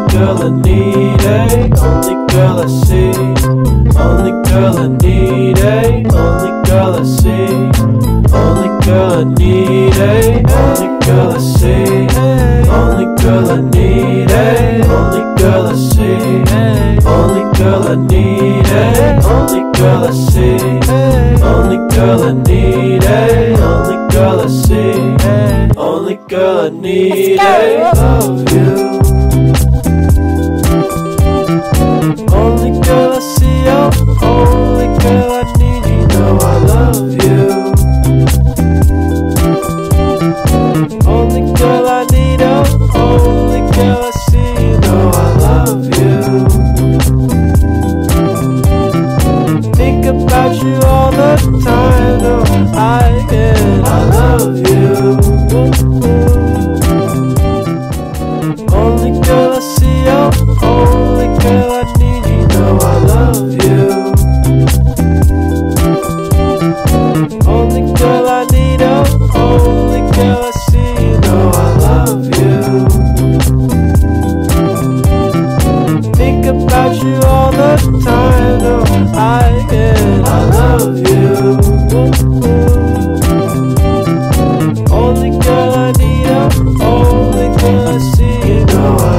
girl I need, eh? Only girl I see. Only girl I need, eh? Only girl I see. Only girl I need, eh? Only girl I see. Only girl I need, eh? Only girl I see. Only girl I need, eh? Only girl I see. Only girl I need, eh? Only girl I see. Only girl I need, eh? Love you. Only girl I see, oh, only girl I need, you know I love you. Only girl I need, oh, only girl I see, you know I love you. Think about you all the time, no, I love you. Only girl I see, oh, only girl I need.